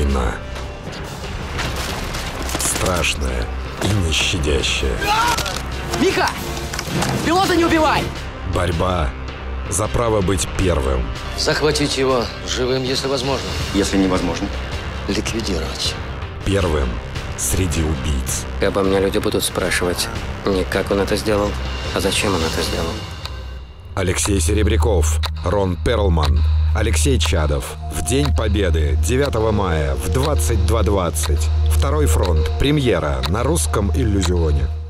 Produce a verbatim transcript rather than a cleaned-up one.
Война. Страшная и нещадящая. Миха! Пилота не убивай! Борьба за право быть первым. Захватить его живым, если возможно. Если невозможно. Ликвидировать. Первым среди убийц. И обо мне люди будут спрашивать не как он это сделал, а зачем он это сделал. Алексей Серебряков, Рон Перлман, Алексей Чадов. В День Победы, девятого мая в двадцать два двадцать. Второй фронт. Премьера на русском иллюзионе.